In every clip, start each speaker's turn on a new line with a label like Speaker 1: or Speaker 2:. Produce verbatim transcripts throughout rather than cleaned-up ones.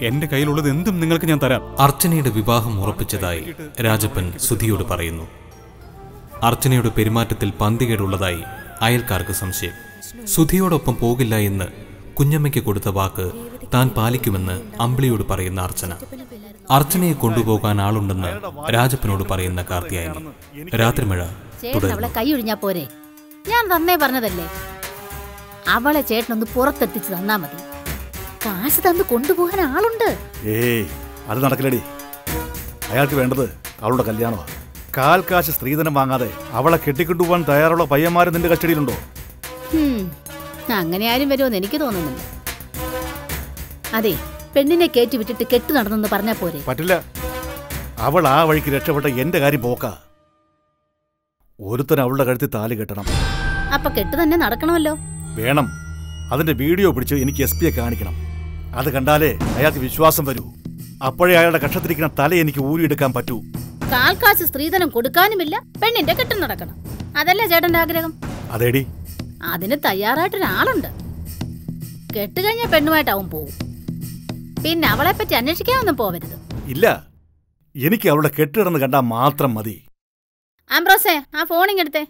Speaker 1: എന്റെ കയ്യിലുള്ളത് എന്തും നിങ്ങൾക്ക് ഞാൻ തരാം.
Speaker 2: അർച്ചനയുടെ വിവാഹം ഉറപ്പിച്ചതായി രാജപ്പൻ സുധിയോട് പറയുന്നു. അർച്ചനയുടെ പെരുമാറ്റത്തിൽ പന്തികേടുള്ളതായി അയൽക്കാർക്ക് സംശയം. സുധിയോടൊപ്പം പോകില്ല എന്ന് കുഞ്ഞമ്മയ്ക്ക് കൊടുത്ത വാക്ക് താൻ പാലിക്കുമെന്ന് അമ്പിളിയോട് പറയുന്ന അർച്ചന. അർച്ചനയെ കൊണ്ടുപോകാൻ ആളുണ്ടെന്ന് രാജപ്പനോട് പറയുന്ന കാർത്തിയായനി. രാത്രി മഴ
Speaker 3: അവളെ കൈ ഒഴിഞ്ഞാ പോരെ, ഞാൻ തന്നേ പറഞ്ഞതല്ലേ. അവളെ ചേട്ടനൊന്ന് പുറത്തെത്തിച്ച് തന്നാ മതി. കാശ് തന്ന് കൊണ്ടുപോകാൻ ആളുണ്ട്.
Speaker 4: ഏയ് അത് നടക്കില്ലടി. അയാൾക്ക് വേണ്ടത് അവളുടെ കല്യാണമാണ്. കാൽ കാശ് സ്ത്രീധനം വാങ്ങാതെ അവളെ കെട്ടിക്കൊണ്ടുപോകാൻ തയ്യാറുള്ള പയ്യന്മാര് നിന്റെ കസ്റ്റഡിയിലുണ്ടോ?
Speaker 3: അങ്ങനെ ആരും വരുമെന്ന് എനിക്ക് തോന്നുന്നില്ല. അതെ, പെണ്ണിനെ കയറ്റി വിട്ടിട്ട് കെട്ടു നടന്നെന്ന് പറഞ്ഞാ പോരെ.
Speaker 4: പറ്റില്ല. അവൾ ആ വഴിക്ക് രക്ഷപ്പെട്ട എന്റെ കാര്യം പോക്ക. ഒരുത്തൻ അവളുടെ കഴുത്തിൽ താലി കെട്ടണം.
Speaker 3: അപ്പൊ കെട്ട് തന്നെ നടക്കണമല്ലോ.
Speaker 4: വേണം. അതിന്റെ വീഡിയോ പിടിച്ച് എനിക്ക് എസ് പിയെ കാണിക്കണം. അത് കണ്ടാലേ അയാൾക്ക് വിശ്വാസം വരൂ. അപ്പോഴേ അയാളുടെ കക്ഷത്തിരിക്കുന്ന തല എനിക്ക് ഊരിയെടുക്കാൻ പറ്റൂ.
Speaker 3: കാൽക്കാശ് സ്ത്രീധനം കൊടുക്കാനുമില്ല, പെണ്ണിന്റെ കെട്ടും നടക്കണം. അതല്ലേ ചേട്ടന്റെ ആഗ്രഹം?
Speaker 4: അതേടി.
Speaker 3: അതിന് തയ്യാറായിട്ടൊരാളുണ്ട്. കെട്ടുകഴിഞ്ഞ പെണ്ണുമായിട്ടാവും പോവും. പിന്നെ അവളെ പറ്റി അന്വേഷിക്കാനൊന്നും പോവരുത്.
Speaker 4: ഇല്ല, എനിക്ക് അവളുടെ കെട്ടിടന്ന് കണ്ടാൽ മാത്രം മതി.
Speaker 3: ആംബ്രോസേ, ആ ഫോണിങ്ങെടുത്തേ.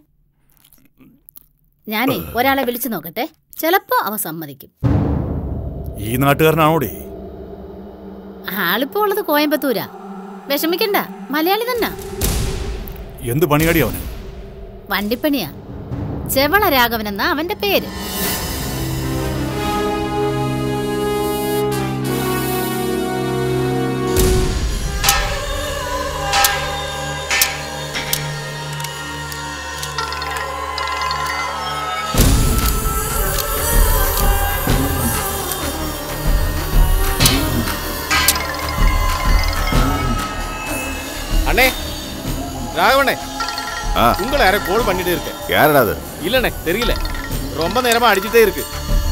Speaker 3: ഞാനേ ഒരാളെ വിളിച്ചു നോക്കട്ടെ, ചിലപ്പോ അവ സമ്മതിക്കും.
Speaker 4: ഈ നാട്ടുകാരനാണോടെ?
Speaker 3: ആളിപ്പോ ഉള്ളത് കോയമ്പത്തൂരാ. വിഷമിക്കണ്ട, മലയാളി തന്നെ.
Speaker 4: എന്ത് പണിയാടി അവന്?
Speaker 3: വണ്ടിപ്പണിയാ. ചെവള രാഘവൻ എന്നാ അവന്റെ പേര്.
Speaker 5: அண்ணே, ராகவண்ணே, உங்களை யாரோ கோல் பண்ணிட்டு இருக்கு.
Speaker 6: யாரடா அது?
Speaker 5: இல்லண்ணே, தெரியல. ரொம்ப நேரமா அடிச்சுட்டே இருக்கு.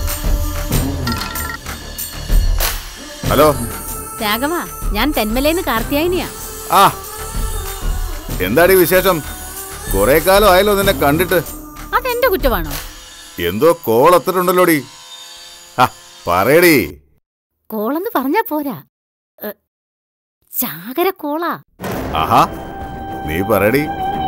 Speaker 6: ഹലോ
Speaker 3: രാഘവ, ഞാൻ തെന്മലേന്ന് കാർത്തിയായനിയാ.
Speaker 6: ആ, എന്താടി വിശേഷം? കുറെ കാലം ആയല്ലോ നിന്നെ കണ്ടിട്ട്.
Speaker 3: അതെന്റെ കുറ്റമാണോ?
Speaker 6: എന്തോ കോൾ എത്തിട്ടുണ്ടല്ലോടി. പറയടി.
Speaker 3: കോളെന്ന് പറഞ്ഞാ പോരാ, ചാകര കോളാ.
Speaker 6: ആഹാ, നീ പറയടി.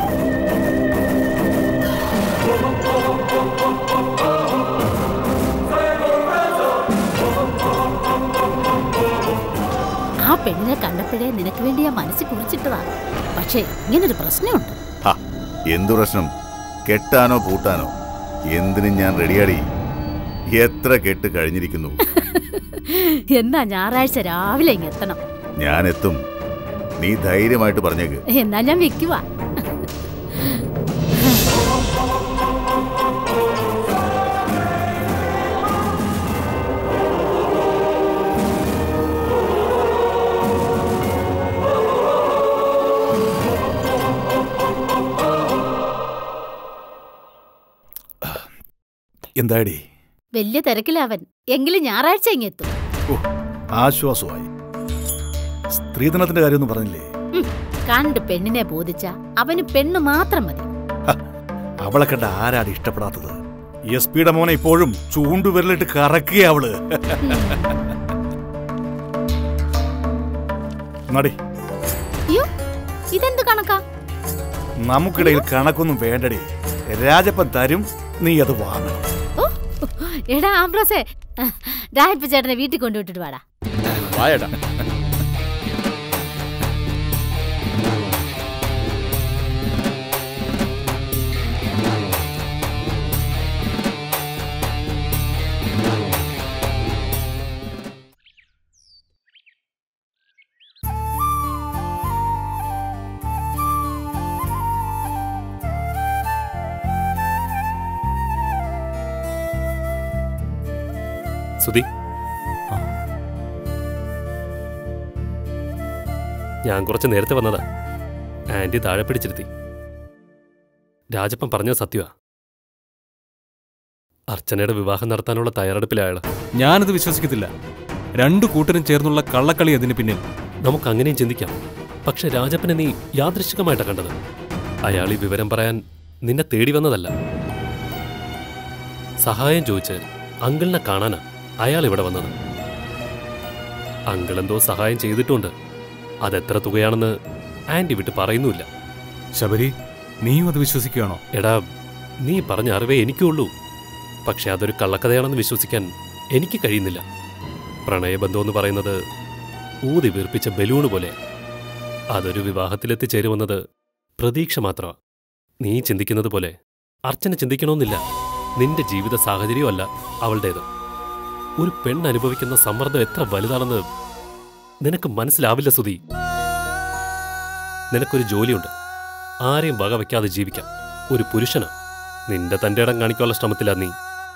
Speaker 3: ആ പെണ്ണിനെ കണ്ടപ്പോഴേ നിനക്ക് വേണ്ടി ഞാൻ മനസ്സിൽ കുറിച്ചിട്ടതാ. പക്ഷേ ഇങ്ങനൊരു പ്രശ്നമുണ്ട്.
Speaker 6: എന്തു പ്രശ്നം? കെട്ടാനോ പൂട്ടാനോ എന്തിനും ഞാൻ റെഡിയാടി. എത്ര കെട്ട് കഴിഞ്ഞിരിക്കുന്നു.
Speaker 3: എന്നാ ഞായറാഴ്ച രാവിലെ ഇങ്ങ് എത്തണം.
Speaker 6: ഞാൻ എത്തും, നീ ധൈര്യമായിട്ട് പറഞ്ഞേക്ക്.
Speaker 3: എന്നാ ഞാൻ വെക്കുവാ.
Speaker 4: എന്താടി?
Speaker 3: വലിയ തിരക്കിലാവൻ. എങ്കിലും ഞായറാഴ്ച ഇങ്ങെത്തും.
Speaker 4: ആശ്വാസമായി. സ്ത്രീധനത്തിന്റെ കാര്യമൊന്നും പറഞ്ഞില്ലേ?
Speaker 3: കണ്ട് പെണ്ണിനെ ബോധിച്ച അവന് പെണ്ണ് മാത്രം മതി.
Speaker 4: അവളെ കണ്ട ആരാണ് ഇഷ്ടപ്പെടാത്തത്? എസ് പിയുടെ മോനെ ഇപ്പോഴും ചൂണ്ടുവിരലിട്ട് കറക്കുക അവള്. നടി,
Speaker 3: ഇതെന്ത് കണക്കാ?
Speaker 4: നമുക്കിടയിൽ കണക്കൊന്നും വേണ്ടടി. രാജപ്പൻ തരും, നീ അത് വാങ്ങണം.
Speaker 3: എടാ ആംബ്രോസേ, രാജപ്പ ചേട്ടനെ വീട്ടിൽ കൊണ്ടുവിട്ടിട്ട് വാടാ.
Speaker 5: വായടാ.
Speaker 7: സുധി, ഞാൻ കുറച്ച് നേരത്തെ വന്നതാ. ആന്റി താഴെ പിടിച്ചിരുത്തി. രാജപ്പൻ പറഞ്ഞത് സത്യമാ. അർച്ചനയുടെ വിവാഹം നടത്താനുള്ള തയ്യാറെടുപ്പിലായാള്.
Speaker 1: ഞാനത് വിശ്വസിക്കത്തില്ല. രണ്ടു കൂട്ടരും ചേർന്നുള്ള കള്ളക്കളി അതിന് പിന്നിൽ.
Speaker 7: നമുക്ക് അങ്ങനെയും ചിന്തിക്കാം. പക്ഷെ രാജപ്പനെ നീ യാദൃശ്ചികമായിട്ടാണ് കണ്ടത്. അയാൾ ഈ വിവരം പറയാൻ നിന്നെ തേടി വന്നതല്ല. സഹായം ചോദിച്ച് അങ്കിളിനെ കാണാനാ അയാൾ ഇവിടെ വന്നത്. അങ്കിളെന്തോ സഹായം ചെയ്തിട്ടുണ്ട്. അതെത്ര തുകയാണെന്ന് ആന്റി വിട്ട് പറയുന്നുമില്ല.
Speaker 1: ശബരി, നീയും അത് വിശ്വസിക്കുകയാണോ?
Speaker 7: എടാ, നീ പറഞ്ഞ അറിവേ എനിക്കുള്ളൂ. പക്ഷെ അതൊരു കള്ളക്കഥയാണെന്ന് വിശ്വസിക്കാൻ എനിക്ക് കഴിയുന്നില്ല. പ്രണയബന്ധമെന്ന് പറയുന്നത് ഊതി വീർപ്പിച്ച ബലൂണ് പോലെ. അതൊരു വിവാഹത്തിലെത്തിച്ചേരുമെന്നത് പ്രതീക്ഷ മാത്രമാ. നീ ചിന്തിക്കുന്നത് പോലെ അർച്ചന ചിന്തിക്കണമെന്നില്ല. നിന്റെ ജീവിത സാഹചര്യമല്ല അവളുടേത്. ഒരു പെണ്ണ് അനുഭവിക്കുന്ന സമ്മർദ്ദം എത്ര വലുതാണെന്ന് നിനക്ക് മനസ്സിലാവില്ല സുധി. നിനക്കൊരു ജോലിയുണ്ട്, ആരെയും വകവയ്ക്കാതെ ജീവിക്കാം. ഒരു പുരുഷന് നിന്റെ തന്റെ ഇടം കാണിക്കാനുള്ള ശ്രമത്തിലാ നീ.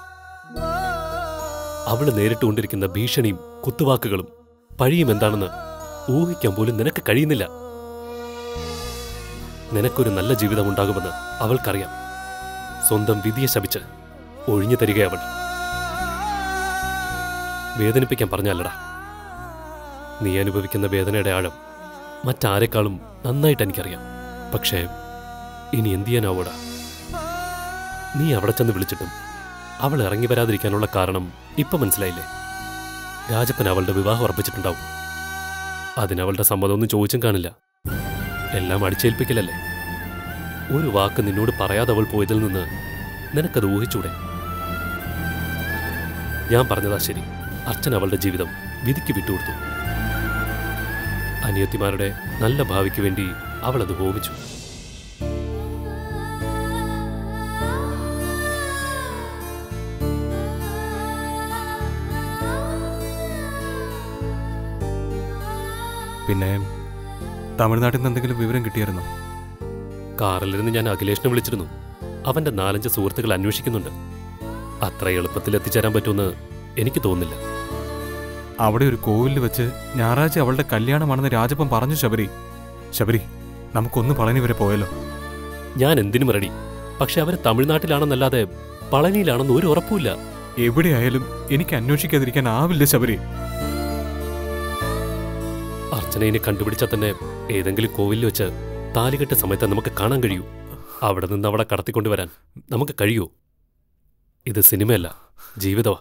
Speaker 7: അവള് നേരിട്ടുകൊണ്ടിരിക്കുന്ന ഭീഷണിയും കുത്തുവാക്കുകളും പഴിയും എന്താണെന്ന് ഊഹിക്കാൻ പോലും നിനക്ക് കഴിയുന്നില്ല. നിനക്കൊരു നല്ല ജീവിതമുണ്ടാകുമെന്ന് അവൾക്കറിയാം. സ്വന്തം വിധിയെ ശപിച്ച് ഒഴിഞ്ഞു തരികയവൾ. വേദനിപ്പിക്കാൻ പറഞ്ഞല്ലടാ. നീ അനുഭവിക്കുന്ന വേദനയുടെ ആഴം മറ്റാരെക്കാളും നന്നായിട്ട് എനിക്കറിയാം. പക്ഷേ ഇനി എന്തു ചെയ്യാനാവൂടാ? നീ അവിടെ ചെന്ന് വിളിച്ചിട്ടും അവൾ ഇറങ്ങി വരാതിരിക്കാനുള്ള കാരണം ഇപ്പം മനസ്സിലായില്ലേ? രാജപ്പൻ അവളുടെ വിവാഹം ഉറപ്പിച്ചിട്ടുണ്ടാവും. അതിനവളുടെ സമ്മതമൊന്നും ചോദിച്ചും കാണില്ല. എല്ലാം അടിച്ചേൽപ്പിക്കലല്ലേ? ഒരു വാക്ക് നിന്നോട് പറയാതെ അവൾ പോയതിൽ നിന്ന് നിനക്കത് ഊഹിച്ചൂടെ? ഞാൻ പറഞ്ഞതാ ശരി. അർച്ചന അവളുടെ ജീവിതം വിധിക്ക് വിട്ടുകൊടുത്തു. അനിയത്തിമാരുടെ നല്ല ഭാവിക്ക് വേണ്ടി അവളത് ഹോമിച്ചു.
Speaker 1: പിന്നെ തമിഴ്നാട്ടിൽ നിന്ന് എന്തെങ്കിലും വിവരം കിട്ടിയായിരുന്നോ?
Speaker 7: കാറിലിരുന്ന് ഞാൻ അഖിലേഷിനെ വിളിച്ചിരുന്നു. അവന്റെ നാലഞ്ച് സുഹൃത്തുക്കൾ അന്വേഷിക്കുന്നുണ്ട്. അത്ര എളുപ്പത്തിൽ എത്തിച്ചേരാൻ പറ്റുമെന്ന് എനിക്ക് തോന്നുന്നില്ല.
Speaker 1: അവിടെ ഒരു കോവിലിൽ വെച്ച് ഞായറാഴ്ച അവളുടെ കല്യാണമാണെന്ന് രാജപ്പൻ പറഞ്ഞു. ശബരി ശബരി നമുക്കൊന്ന് പളനി വരെ പോയല്ലോ.
Speaker 7: ഞാൻ എന്തിനും റെഡി. പക്ഷെ അവർ തമിഴ്നാട്ടിലാണെന്നല്ലാതെ പളനിയിലാണെന്ന് ഒരു ഉറപ്പുമില്ല.
Speaker 1: എവിടെയായാലും എനിക്ക് അന്വേഷിക്കാതിരിക്കാൻ ആവില്ല ശബരി.
Speaker 7: അർച്ചനയെ കണ്ടുപിടിച്ചാൽ തന്നെ ഏതെങ്കിലും കോവിലിൽ വെച്ച് താലികെട്ട സമയത്ത് നമുക്ക് കാണാൻ കഴിയൂ. അവിടെ നിന്ന് അവളെ കടത്തിക്കൊണ്ടുവരാൻ നമുക്ക് കഴിയൂ. ഇത് സിനിമയല്ല, ജീവിതമാ.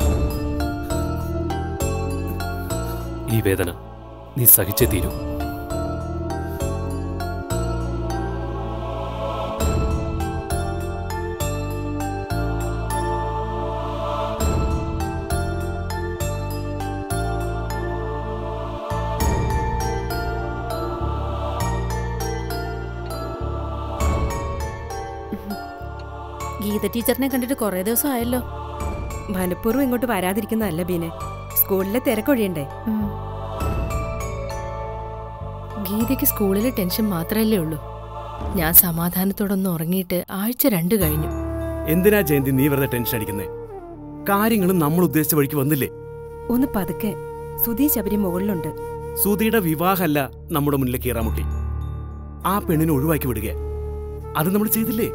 Speaker 7: ഈ വേദന നീ സഹിച്ചേ തീരൂ.
Speaker 8: ഗീത ടീച്ചറിനെ കണ്ടിട്ട് കുറേ ദിവസം ആയല്ലോ.
Speaker 9: മനഃപൂർവ്വം ഇങ്ങോട്ട് വരാതിരിക്കുന്നതല്ല ബീനെ. സ്കൂളിലെ തിരക്കൊഴിയണ്ടേ?
Speaker 8: ഗീതയ്ക്ക് സ്കൂളിലെ ടെൻഷൻ മാത്രമല്ലേ ഉള്ളൂ. ഞാൻ സമാധാനത്തോടൊന്ന് ഉറങ്ങിയിട്ട് ആഴ്ച രണ്ട് കഴിഞ്ഞു.
Speaker 10: എന്തിനാ ജയന്തി നീ വെറുതെ ടെൻഷൻ അടിക്കുന്നേ? കാര്യങ്ങളും നമ്മൾ ഉദ്ദേശിച്ച വഴിക്ക് വന്നില്ലേ?
Speaker 9: ഒന്ന് പതുക്കെ. സുധി ശബരി മുകളിലുണ്ട്.
Speaker 10: സുധിയുടെ വിവാഹമല്ല നമ്മുടെ മുന്നിലെ കീറാമുട്ടി. ആ പെണ്ണിനെ ഒഴിവാക്കി വിടുക, അത് നമ്മൾ ചെയ്തില്ലേ?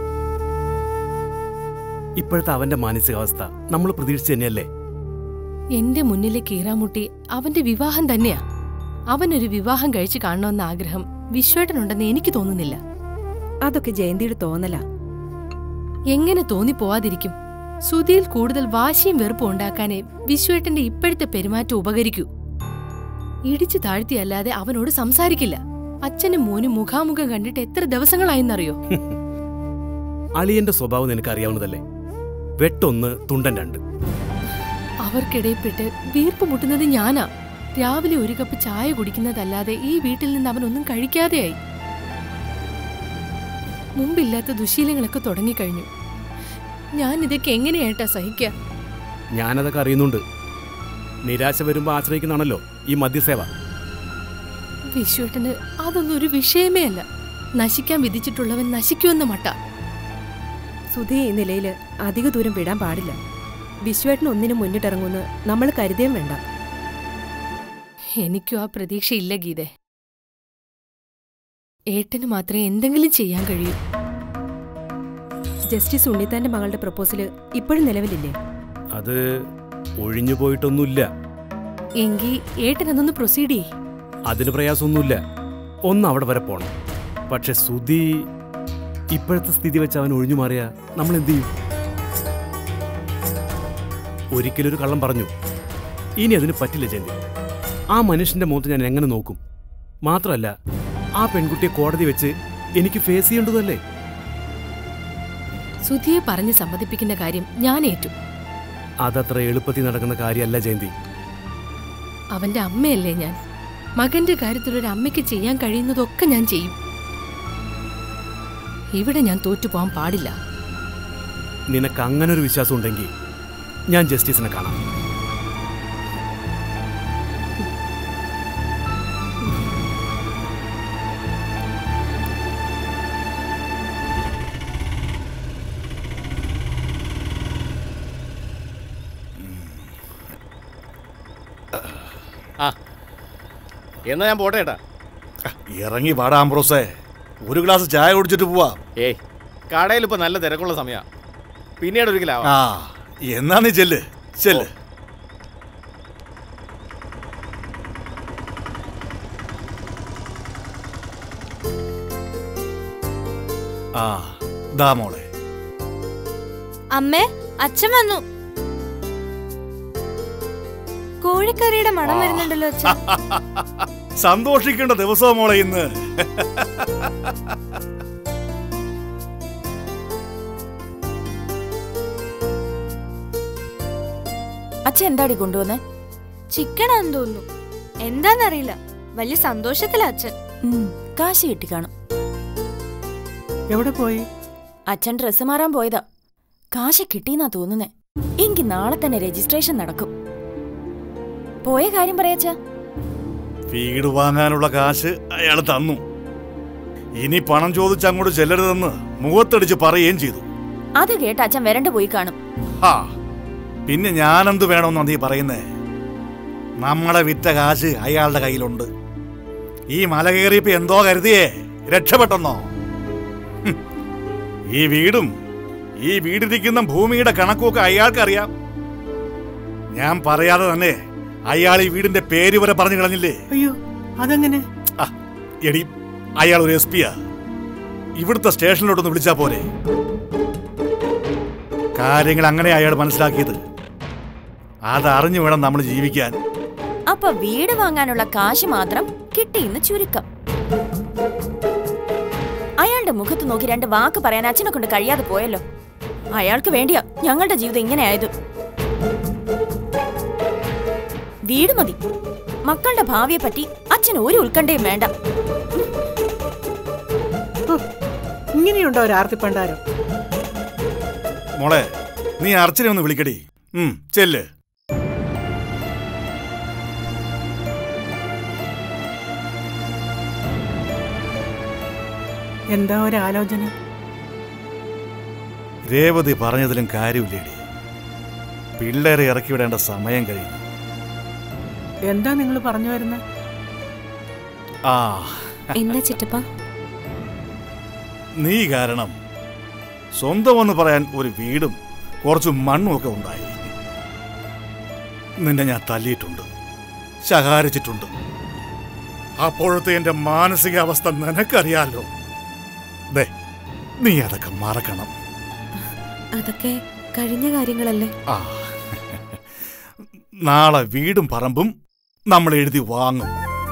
Speaker 10: ഇപ്പോഴത്തെ അവന്റെ മാനസികാവസ്ഥ നമ്മൾ പ്രതീക്ഷിച്ചു തന്നെയല്ലേ?
Speaker 8: എന്റെ മുന്നിലെ കീറാമുട്ടി അവന്റെ വിവാഹം തന്നെയാ. അവനൊരു വിവാഹം കഴിച്ചു കാണണമെന്ന ആഗ്രഹം വിശ്വേട്ടനുണ്ടെന്ന് എനിക്ക് തോന്നുന്നില്ല.
Speaker 9: അതൊക്കെ ജയന്തിയുടെ തോന്നലാ.
Speaker 8: എങ്ങനെ തോന്നിപ്പോവാതിരിക്കും? സുധിയിൽ കൂടുതൽ വാശിയും വെറുപ്പും ഉണ്ടാക്കാനേ വിശ്വേട്ടന്റെ ഇപ്പോഴത്തെ പെരുമാറ്റം ഉപകരിക്കൂ. ഇടിച്ചു താഴ്ത്തിയല്ലാതെ അവനോട് സംസാരിക്കില്ല. അച്ഛനും മോനും മുഖാമുഖം കണ്ടിട്ട് എത്ര ദിവസങ്ങളായെന്നറിയോ?
Speaker 10: അളിയന്റെ സ്വഭാവം നിനക്ക് അറിയാവുന്നതല്ലേ? വെട്ടൊന്ന് തുണ്ടൻ രണ്ട്.
Speaker 8: അവർക്കിടയിൽപ്പെട്ട് വീർപ്പ് മുട്ടുന്നത് ഞാനാ. രാവിലെ ഒരു കപ്പ് ചായ കുടിക്കുന്നതല്ലാതെ ഈ വീട്ടിൽ നിന്ന് അവനൊന്നും കഴിക്കാതെയായി. മുമ്പില്ലാത്ത ദുശീലങ്ങളൊക്കെ തുടങ്ങിക്കഴിഞ്ഞു. ഞാൻ ഇതൊക്കെ എങ്ങനെയായിട്ടാ സഹിക്കുക?
Speaker 10: ഞാനതൊക്കെ അറിയുന്നുണ്ട്. നിരാശ വരുമ്പോ ആശ്രയിക്കുന്നതാണല്ലോ ഈ മദ്യസേവ.
Speaker 8: വിശ്വേട്ടന് അതൊന്നും ഒരു വിഷയമേ അല്ല. നശിക്കാൻ വിധിച്ചിട്ടുള്ളവൻ നശിക്കുമെന്ന മട്ട.
Speaker 9: സുധി ഈ നിലയില് അധിക ദൂരം വിടാൻ പാടില്ല. വിശ്വേട്ടന് ഒന്നിനും മുന്നിട്ടിറങ്ങുമെന്ന് നമ്മൾ കരുതിയും വേണ്ട.
Speaker 8: എനിക്കും ആ പ്രതീക്ഷയില്ല ഗീതേ. ഏട്ടന് മാത്രമേ എന്തെങ്കിലും ചെയ്യാൻ കഴിയൂ.
Speaker 9: ജസ്റ്റിസ് ഉണ്ണിത്താന്റെ മകളുടെ പ്രപ്പോസല് ഇപ്പോഴും നിലവിലില്ലേ?
Speaker 10: അത് ഒഴിഞ്ഞു പോയിട്ടൊന്നുമില്ല.
Speaker 8: എങ്കിൽ ഏട്ടൻ അതൊന്ന് പ്രൊസീഡ് ചെയ്യ്.
Speaker 10: അതിന് പ്രയാസമൊന്നുമില്ല. ഒന്ന് അവിടെ വരെ പോണം. പക്ഷെ സുധി ഇപ്പോഴത്തെ സ്ഥിതി വെച്ച് അവൻ ഒഴിഞ്ഞു മാറിയാ നമ്മൾ എന്ത് ചെയ്യും? ഒരിക്കലൊരു കള്ളം പറഞ്ഞു. ഇനി അതിന് പറ്റില്ല ജയന്തി. ആ മനുഷ്യന്റെ മുഖത്ത് ഞാൻ എങ്ങനെ നോക്കും? മാത്രമല്ല ആ പെൺകുട്ടിയെ കോടതി വെച്ച് എനിക്ക് ഫേസ് ചെയ്യേണ്ടതല്ലേ?
Speaker 8: സുധിയെ പറഞ്ഞ് സമ്മതിപ്പിക്കുന്ന കാര്യം ഞാൻ ഏറ്റു.
Speaker 10: അതത്ര എളുപ്പത്തിൽ നടക്കുന്ന കാര്യമല്ല ജയന്തി.
Speaker 8: അവന്റെ അമ്മയല്ലേ ഞാൻ. മകന്റെ കാര്യത്തിൽ ഒരു അമ്മയ്ക്ക് ചെയ്യാൻ കഴിയുന്നതൊക്കെ ഞാൻ ചെയ്യും. ഇവിടെ ഞാൻ തോറ്റുപോകാൻ പാടില്ല.
Speaker 10: നിനക്ക് അങ്ങനൊരു വിശ്വാസം ഉണ്ടെങ്കിൽ ഞാൻ ജസ്റ്റിസിനെ കാണാം.
Speaker 5: ആ എന്നാ ഞാൻ പോട്ടെ ഏട്ടാ.
Speaker 4: ഇറങ്ങി പാടാ ആംബ്രോസേ, ഒരു ഗ്ലാസ് ചായ കുടിച്ചിട്ട് പോവാ.
Speaker 5: ഏയ് കടയിൽ ഇപ്പൊ നല്ല തിരക്കുള്ള സമയാ, പിന്നീട് ഒരിക്കലാവാം.
Speaker 4: ആ എന്നാ നീ ചെല്ല് ചെല്ല്. ആ ദാ മോളെ.
Speaker 11: അമ്മേ, അച്ഛൻ വന്നു. കോഴിക്കറിയുടെ മണം വരുന്നുണ്ടല്ലോ അച്ഛൻ.
Speaker 4: സന്തോഷിക്കേണ്ട ദിവസവും മോളെ ഇന്ന്.
Speaker 12: അച്ഛൻ എന്താടി കൊണ്ടുവന്നേ?
Speaker 11: ചിക്കനാന്ന് തോന്നുന്നു, എന്താന്നറിയില്ല. വലിയ സന്തോഷത്തിലാ അച്ഛൻ.
Speaker 12: കാശ് കിട്ടി കാണും.
Speaker 13: എവിടെ പോയി?
Speaker 12: അച്ഛൻ ഡ്രസ്സ് മാറാൻ പോയതാ. കാശ് കിട്ടിയെന്നാ തോന്നുന്നേ. എങ്കിൽ നാളെ തന്നെ രജിസ്ട്രേഷൻ നടക്കും. പോയ കാര്യം പറയാച്ചാ.
Speaker 4: വീട് വാങ്ങാനുള്ള കാശ് അയാൾ തന്നു. ഇനി പണം ചോദിച്ച് അങ്ങോട്ട് ചെല്ലരുതെന്ന് മുഖത്തടിച്ച് പറയുകയും ചെയ്തു.
Speaker 12: അത് കേട്ട് അച്ഛൻ വരണ്ട പോയി കാണും.
Speaker 4: ഹാ, പിന്നെ ഞാനെന്ത് വേണമെന്നാ നീ പറയുന്നേ? നമ്മളെ വിറ്റ കാശ് അയാളുടെ കയ്യിലുണ്ട്. ഈ മല കയറിയപ്പോ എന്തോ കരുതിയേ രക്ഷപ്പെട്ടെന്നോ? ഈ വീടും ഈ വീടിരിക്കുന്ന ഭൂമിയുടെ കണക്കൊക്കെ അയാൾക്കറിയാം. ഞാൻ പറയാതെ തന്നെ അയാൾ ഈ വീടിന്റെ പേര് വരെ പറഞ്ഞു കളഞ്ഞില്ലേ?
Speaker 13: അയ്യോ, അതെങ്ങനെ?
Speaker 4: എടി, അയാൾ ഒരു എസ് പിയാ. ഇവിടുത്തെ സ്റ്റേഷനിലോട്ടൊന്ന് വിളിച്ചാ പോരെ? കാര്യങ്ങൾ അങ്ങനെ അയാൾ മനസ്സിലാക്കിയത്. അതറിഞ്ഞു വേണം നമ്മൾ ജീവിക്കാൻ.
Speaker 12: അപ്പൊ വീട് വാങ്ങാനുള്ള കാശ് മാത്രം കിട്ടിയെന്ന് ചുരുക്കം. അയാളുടെ മുഖത്ത് നോക്കി രണ്ട് വാക്ക് പറയാൻ അച്ഛനെ കൊണ്ട് കഴിയാതെ പോയല്ലോ. അയാൾക്ക് വേണ്ടിയാ ഞങ്ങളുടെ ജീവിതം ഇങ്ങനെ ആയത്. വീട് മതി. മക്കളുടെ ഭാവിയെ പറ്റി അച്ഛന് ഒരു ഉത്കണ്ഠയും വേണ്ട.
Speaker 13: ഇങ്ങനെയുണ്ടോ ഒരു ആർത്തിപ്പണ്ടാരം?
Speaker 4: മോളെ, നീ അർച്ചനെ ഒന്ന് വിളിക്കടി. ഉം ചെല്ല്.
Speaker 13: എന്താ ഒരു ആലോചന?
Speaker 4: രേവതി പറഞ്ഞതിലും കാര്യമില്ലേടി. പിള്ളേരെ ഇറക്കി വിടേണ്ട സമയം കഴിഞ്ഞു.
Speaker 13: എന്താ നിങ്ങൾ പറഞ്ഞു വരുന്നത്?
Speaker 4: ആ
Speaker 11: എന്താ ചിറ്റപ്പ?
Speaker 4: നീ കാരണം സ്വന്തമെന്ന് പറയാൻ ഒരു വീടും കുറച്ചു മണ്ണും ഒക്കെ ഉണ്ടായി. നിന്നെ ഞാൻ തല്ലിയിട്ടുണ്ട്, ശകാരിച്ചിട്ടുണ്ട്. അപ്പോഴത്തെ എന്റെ മാനസികാവസ്ഥ നിനക്കറിയാലോ. ദേ, നീ അതൊക്കെ മറക്കണം.
Speaker 9: അതൊക്കെ കഴിഞ്ഞ കാര്യങ്ങളല്ലേ?
Speaker 4: ആ, നാളെ വീടും പറമ്പും നമ്മൾ എഴുതി വാങ്ങും.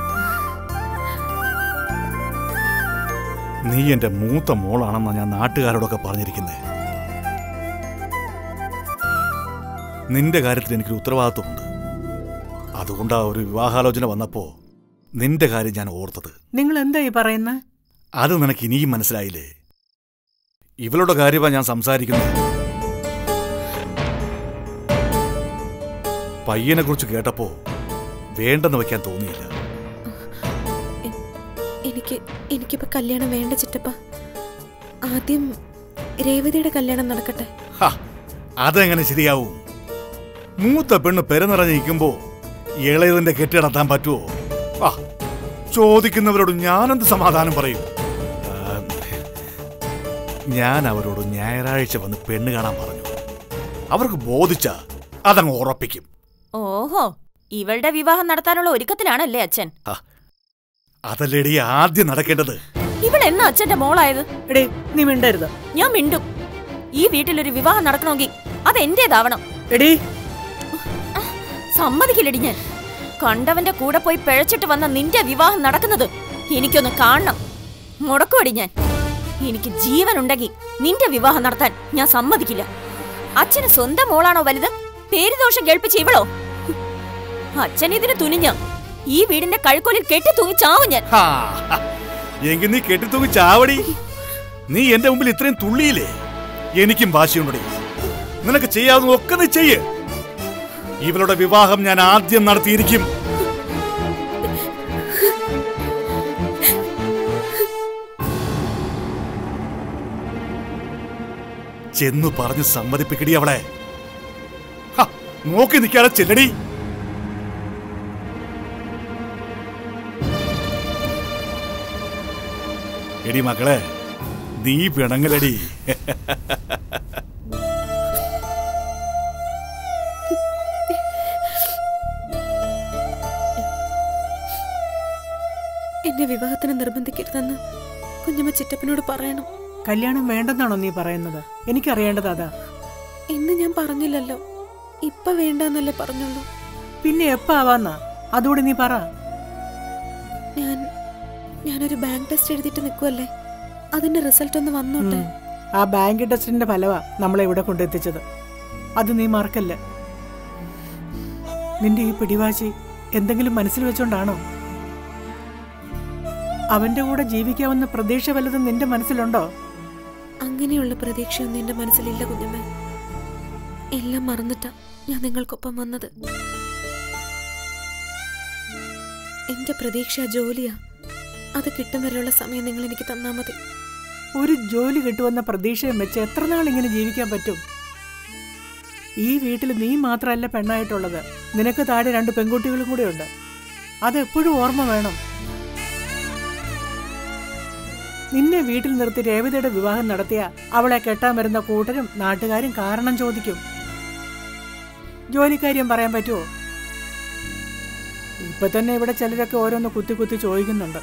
Speaker 4: നീ എന്റെ മൂത്ത മോളാണെന്നാ ഞാൻ നാട്ടുകാരോടൊക്കെ പറഞ്ഞിരിക്കുന്നത്. നിന്റെ കാര്യത്തിൽ എനിക്കൊരു ഉത്തരവാദിത്വമുണ്ട്. അതുകൊണ്ടാ ഒരു വിവാഹാലോചന വന്നപ്പോ നിന്റെ കാര്യം ഞാൻ ഓർത്തത്.
Speaker 13: നിങ്ങൾ എന്താ ഈ പറയുന്നത്?
Speaker 4: അത് നിനക്ക് ഇനിയും മനസ്സിലായില്ലേ? ഇവളുടെ കാര്യമാണ് ഞാൻ സംസാരിക്കുന്നത്. പയ്യനെ കുറിച്ച് കേട്ടപ്പോ വേണ്ടെന്ന് വെക്കാൻ തോന്നിയില്ല.
Speaker 9: എനിക്ക് എനിക്കിപ്പോ കല്യാണം വേണ്ട ചിറ്റപ്പ. ആദ്യം രേവതിയുടെ കല്യാണം നടക്കട്ടെ.
Speaker 4: അതെങ്ങനെ ശരിയാവും? മൂത്ത പെണ്ണ് പെരുനിറഞ്ഞിരിക്കുമ്പോ ഇളയതിന്റെ കെട്ടിടത്താൻ പറ്റുമോ? ആ, ചോദിക്കുന്നവരോട് ഞാനെന്ത് സമാധാനം പറയും? ഞാൻ അവരോട് ഞായറാഴ്ച വന്ന് പെണ്ണ് കാണാൻ പറഞ്ഞു. അവർക്ക് ബോധിച്ച അതങ്ങ് ഉറപ്പിക്കും.
Speaker 12: ഓഹോ, ഇവളുടെ വിവാഹം നടത്താനുള്ള ഒരുക്കത്തിലാണല്ലേ അച്ഛൻ?
Speaker 4: അതല്ലേടി ആദ്യം നടക്കേണ്ടത്.
Speaker 12: ഇവളെന്നാ അച്ഛന്റെ മോളായത്?
Speaker 13: നീ മിണ്ടരുത്.
Speaker 12: ഞാൻ മിണ്ടും. ഈ വീട്ടിലൊരു വിവാഹം നടക്കണമെങ്കിൽ അത് എന്റേതാവണം.
Speaker 13: എടീ,
Speaker 12: സമ്മതിക്കില്ലടി ഞാൻ. കണ്ടവന്റെ കൂടെ പോയി പിഴച്ചിട്ട് വന്ന നിന്റെ വിവാഹം നടക്കുന്നത് എനിക്കൊന്ന് കാണണം. മുടക്കുവടി ഞാൻ. എനിക്ക് ജീവൻ ഉണ്ടെങ്കിൽ നിന്റെ വിവാഹം നടത്താൻ ഞാൻ സമ്മതിക്കില്ല. അച്ഛന് സ്വന്തം മോളാണോ വലുത്? പേരുദോഷം കേൾപ്പിച്ച് ഇവളോ? അച്ഛൻ ഇതിന് തുനിഞ്ഞ ഈ വീടിന്റെ കഴുക്കോലിൽ കെട്ടി തൂങ്ങി ചാവും ഞാൻ.
Speaker 4: എങ്കിൽ നീ കെട്ടി തൂങ്ങി ചാവടി. നീ എന്റെ മുമ്പിൽ ഇത്രയും തുള്ളിയില്ലേ? എനിക്കും വാശിയുണ്ടടി. നിനക്ക് ചെയ്യാവുന്ന ഒക്കെ നീ ചെയ്യ്. ഇവളുടെ വിവാഹം ഞാൻ ആദ്യം നടത്തിയിരിക്കും. ചെന്നു പറഞ്ഞ് സമ്മതിപ്പിക്കടി അവളെ. നോക്കി നിൽക്കാതെ ചെല്ലടി. എടി മക്കളെ, നീ പിണങ്ങലടി.
Speaker 9: എന്നെ വിവാഹത്തിന് നിർബന്ധിക്കരുതെന്ന് കുഞ്ഞമ്മ ചിറ്റപ്പനോട് പറയണം.
Speaker 13: കല്യാണം വേണ്ടെന്നാണോ നീ പറയുന്നത്? എനിക്കറിയേണ്ടത് അതാ.
Speaker 9: ഇന്ന് ഞാൻ പറഞ്ഞില്ലല്ലോ, ഇപ്പൊ വേണ്ടെന്നല്ലേ പറഞ്ഞുള്ളൂ.
Speaker 13: പിന്നെ എപ്പ ആവാന്നാ? അതുകൂടി നീ പറ.
Speaker 9: ഞാൻ ഞാനൊരു ബാങ്ക് ടെസ്റ്റ് എഴുതിയിട്ട് നിൽക്കുമല്ലേ, അതിന്റെ റിസൾട്ട് ഒന്ന് വന്നോട്ടെ.
Speaker 13: ആ ബാങ്ക് ടെസ്റ്റിന്റെ ഫലവാ നമ്മളെ ഇവിടെ കൊണ്ടെത്തിച്ചത്. അത് നീ മറക്കല്ല. നിന്റെ ഈ പിടിവാശി എന്തെങ്കിലും മനസ്സിൽ വെച്ചോണ്ടാണോ? അവന്റെ കൂടെ ജീവിക്കാവുന്ന പ്രതീക്ഷ വല്ലതും നിന്റെ മനസ്സിലുണ്ടോ?
Speaker 9: അങ്ങനെയുള്ള പ്രതീക്ഷയൊന്നും എന്റെ മനസ്സിലില്ല കുഞ്ഞമ്മ. എല്ലാം മറന്നിട്ടാ ഞാൻ നിങ്ങൾക്കൊപ്പം വന്നത്. എന്റെ പ്രതീക്ഷ ജോലിയാ. അത് കിട്ടും വരെയുള്ള സമയം നിങ്ങൾ എനിക്ക് തന്നാ മതി.
Speaker 13: ഒരു ജോലി കിട്ടുമെന്ന പ്രതീക്ഷയും വെച്ച് എത്ര നാൾ ഇങ്ങനെ ജീവിക്കാൻ പറ്റും? ഈ വീട്ടിൽ നീ മാത്രമല്ല പെണ്ണായിട്ടുള്ളത്, നിനക്ക് താഴെ രണ്ട് പെൺകുട്ടികളും കൂടെ ഉണ്ട്. അതെപ്പോഴും ഓർമ്മ വേണം. നിന്നെ വീട്ടിൽ നിർത്തി രേവതിയുടെ വിവാഹം നടത്തിയ അവളെ കെട്ടാൻ വരുന്ന കൂട്ടരും നാട്ടുകാരും കാരണം ചോദിക്കും. ജോലിക്കാര്യം പറയാൻ പറ്റുമോ? ഇപ്പൊ തന്നെ ഇവിടെ ചിലരൊക്കെ ഓരോന്ന് കുത്തി കുത്തി ചോദിക്കുന്നുണ്ട്.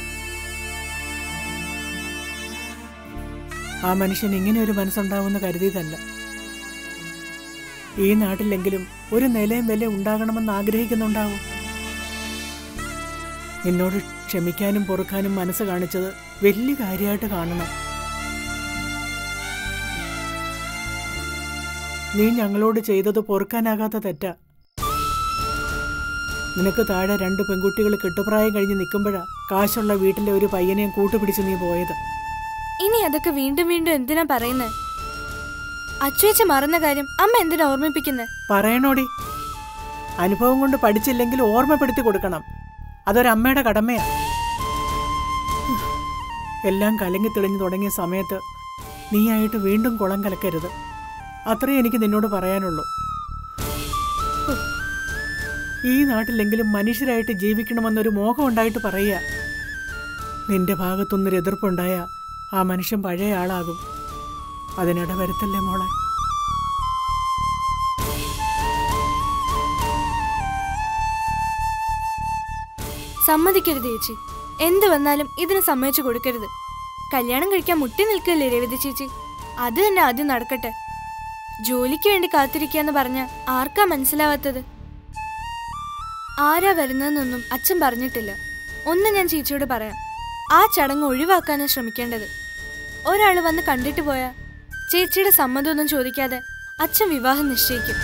Speaker 13: ആ മനുഷ്യൻ ഇങ്ങനെ ഒരു മനസ്സുണ്ടാവുമെന്ന് കരുതിയതല്ല. ഈ നാട്ടിലെങ്കിലും ഒരു നിലയും വില ഉണ്ടാകണമെന്ന് ആഗ്രഹിക്കുന്നുണ്ടാവും. എന്നോട് ക്ഷമിക്കാനും പൊറുക്കാനും മനസ്സ് കാണിച്ചത് വലിയ കാര്യമായിട്ട് കാണണം. നീ ഞങ്ങളോട് ചെയ്തത് പൊറുക്കാനാകാത്ത തെറ്റാ. നിനക്ക് താഴെ രണ്ട് പെൺകുട്ടികൾ കെട്ടുപ്രായം കഴിഞ്ഞ് നിൽക്കുമ്പോഴാ കാശുള്ള വീട്ടിലെ ഒരു പയ്യനെയും കൂട്ടുപിടിച്ച് നീ പോയത്.
Speaker 11: ഇനി അതൊക്കെ വീണ്ടും വീണ്ടും എന്തിനാ പറയുന്നേ? അച്ചുവെച്ച് മറന്ന കാര്യം അമ്മ എന്തിനാ ഓർമ്മിപ്പിക്കുന്നത്?
Speaker 13: പറയണോടി. അനുഭവം കൊണ്ട് പഠിച്ചില്ലെങ്കിൽ ഓർമ്മപ്പെടുത്തി കൊടുക്കണം. അതൊരമ്മയുടെ കടമയാ. എല്ലാം കലങ്ങി തെളിഞ്ഞു തുടങ്ങിയ സമയത്ത് നീയായിട്ട് വീണ്ടും കുളം കലക്കരുത്. അത്രേ എനിക്ക് നിന്നോട് പറയാനുള്ളൂ. ഈ നാട്ടിലെങ്കിലും മനുഷ്യരായിട്ട് ജീവിക്കണമെന്നൊരു മോഹം ഉണ്ടായിട്ട് പറയുക. നിന്റെ ഭാഗത്തൊന്നൊരു എതിർപ്പുണ്ടായ ആ മനുഷ്യൻ പഴയ ആളാകും. അതിനിട വരുത്തല്ലേ മോളെ.
Speaker 11: സമ്മതിക്കരുത് ചേച്ചി. എന്ത് വന്നാലും ഇതിന് സമ്മതിച്ചു കൊടുക്കരുത്. കല്യാണം കഴിക്കാൻ മുട്ടി നിൽക്കല്ലേ രേവതി ചേച്ചി? അത് തന്നെ ആദ്യം നടക്കട്ടെ. ജോലിക്ക് വേണ്ടി കാത്തിരിക്കാന്ന് പറഞ്ഞ ആർക്കാ മനസ്സിലാവാത്തത്? ആരാ വരുന്നതെന്നൊന്നും അച്ഛൻ പറഞ്ഞിട്ടില്ല. ഒന്ന് ഞാൻ ചേച്ചിയോട് പറയാം, ആ ചടങ്ങ് ഒഴിവാക്കാനാണ് ശ്രമിക്കേണ്ടത്. ഒരാൾ വന്ന് കണ്ടിട്ട് പോയാ ചേച്ചിയുടെ സമ്മതമൊന്നും ചോദിക്കാതെ അച്ഛൻ വിവാഹം നിശ്ചയിക്കും.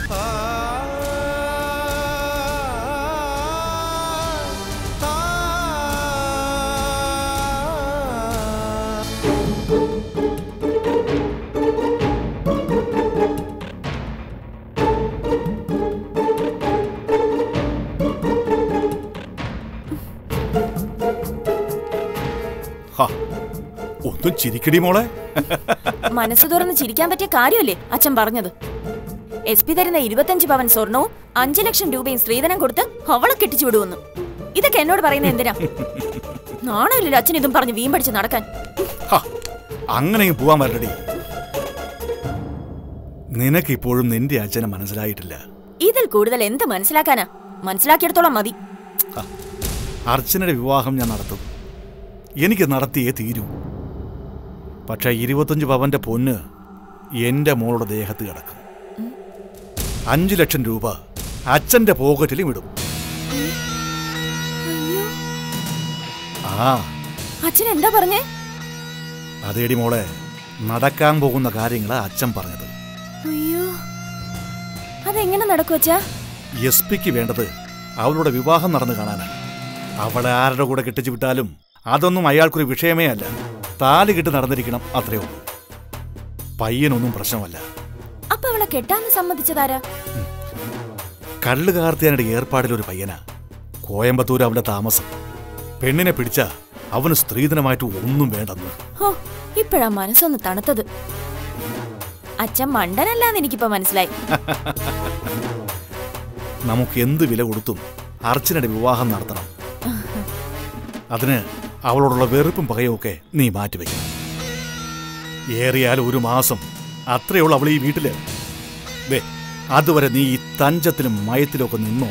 Speaker 4: ഒന്നും ചിരിക്കടി മോളെ.
Speaker 12: മനസ്സ് തുറന്ന് ചിരിക്കാൻ പറ്റിയ കാര്യമല്ലേ അച്ഛൻ പറഞ്ഞത്? എസ് പി തരുന്ന ഇരുപത്തഞ്ച് പവൻ സ്വർണവും അഞ്ചു ലക്ഷം രൂപയും സ്ത്രീധനം കൊടുത്ത് അവളെ കെട്ടിച്ചു വിടുവന്നു. ഇതൊക്കെ എന്നോട് പറയുന്നത് എന്തിനാ? നാണമില്ലല്ലോ അച്ഛൻ ഇതും പറഞ്ഞ് വീം പഠിച്ച് നടക്കാൻ.
Speaker 4: അങ്ങനെയും പോവാൻ വരടി. നിനക്ക് ഇപ്പോഴും നിന്റെ അച്ഛനെ മനസ്സിലായിട്ടില്ല.
Speaker 12: ഇതിൽ കൂടുതൽ എന്ത് മനസ്സിലാക്കാനാ? മനസ്സിലാക്കിയെടുത്തോളം മതി.
Speaker 4: അർച്ചനയുടെ വിവാഹം ഞാൻ നടത്തും. എനിക്ക് നടത്തിയേ തീരൂ. പക്ഷെ ഇരുപത്തഞ്ച് പവന്റെ പൊന്ന് എന്റെ മോളുടെ ദേഹത്ത് കിടക്കും. അഞ്ചു ലക്ഷം രൂപ അച്ഛന്റെ പോക്കറ്റിലും ഇടും. ആ
Speaker 12: അച്ഛൻ എന്താ പറഞ്ഞേ?
Speaker 4: അതേടി മോളെ, നടക്കാൻ പോകുന്ന കാര്യങ്ങളാ അച്ഛൻ പറഞ്ഞത്.
Speaker 12: അയ്യോ, അതെങ്ങനെ നടക്കും അച്ഛാ?
Speaker 4: എസ് പിക്ക് വേണ്ടത് അവളുടെ വിവാഹം നടന്നു കാണാനാണ്. അവളെ ആരുടെ കൂടെ കെട്ടിച്ചു വിട്ടാലും അതൊന്നും അയാൾക്കൊരു വിഷയമേ അല്ല. താലി കെട്ട് നടന്നിരിക്കണം, അത്രേ ഉള്ളൂ. പയ്യനൊന്നും പ്രശ്നമല്ല.
Speaker 12: അപ്പൊ അവളെ കെട്ടാന്ന് സമ്മതിച്ചതാരാ?
Speaker 4: കള്ളു കാർത്തിയാനുടെ ഏർപ്പാടിലൊരു പയ്യനാ. കോയമ്പത്തൂർ അവന്റെ താമസം. പെണ്ണിനെ പിടിച്ച അവന് സ്ത്രീധനമായിട്ട് ഒന്നും വേണ്ടെന്ന്.
Speaker 12: ഹോ, ഇപ്പോഴാ മനസ്സൊന്ന് തണുത്തത്. അച്ഛൻ മണ്ടനല്ലാന്ന് എനിക്കിപ്പോ മനസ്സിലായി.
Speaker 4: നമുക്ക് എന്ത് വില കൊടുത്തും അർച്ചനയുടെ വിവാഹം നടത്തണം. അതിന് അവളോടുള്ള വെറുപ്പും പകയും ഒക്കെ നീ മാറ്റിവെക്കണം. ഏറിയാൽ ഒരു മാസം അത്രയുള്ള അവൾ ഈ വീട്ടില്. ദേ, അതുവരെ നീ ഈ തഞ്ചത്തിലും മയത്തിലും ഒക്കെ നിന്നോ.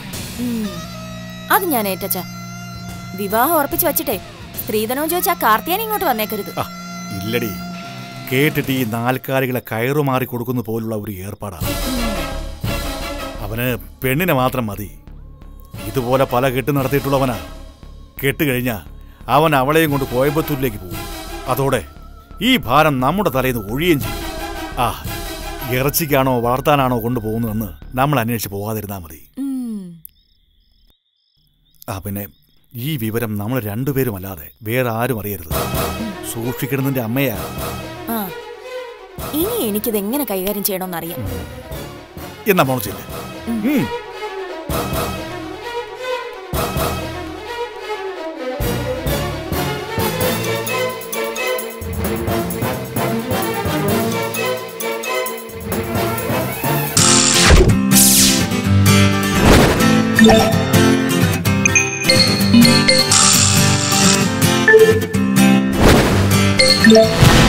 Speaker 12: അത് ഞാൻ ഏറ്റച്ച. വിവാഹം ഉറപ്പിച്ചു വച്ചിട്ടേ സ്ത്രീധനവും ചോദിച്ചാ കാർത്തിയാൻ ഇങ്ങോട്ട് വന്നേക്കരുത്.
Speaker 4: ഇല്ലടി, കേട്ടിട്ട് ഈ നാൽക്കാലികളെ കയറുമാറി കൊടുക്കുന്ന പോലുള്ള ഒരു ഏർപ്പാടാണ്. അവന് പെണ്ണിനെ മാത്രം മതി. ഇതുപോലെ പല കെട്ട് നടത്തിയിട്ടുള്ളവനാ. കെട്ടുകഴിഞ്ഞാ അവൻ അവളെയും കൊണ്ട് കോയമ്പത്തൂരിലേക്ക് പോകും. അതോടെ ഈ ഭാരം നമ്മുടെ തലയിൽ നിന്ന് ഒഴിയുകയും ചെയ്യും. ആ, ഇറച്ചിക്കാണോ വളർത്താനാണോ കൊണ്ടുപോകുന്നതെന്ന് നമ്മൾ അന്വേഷിച്ച് പോകാതിരുന്നാ മതി. ആ, പിന്നെ ഈ വിവരം നമ്മൾ രണ്ടുപേരും അല്ലാതെ വേറെ ആരും അറിയരുത്. സൂക്ഷിക്കണമെന്നിന്റെ അമ്മയാ.
Speaker 12: ഇനി എനിക്കിത് എങ്ങനെ കൈകാര്യം ചെയ്യണമെന്നറിയാം.
Speaker 4: എന്നാ മോള് ചെയ്യല്ലേ?
Speaker 14: Yeah.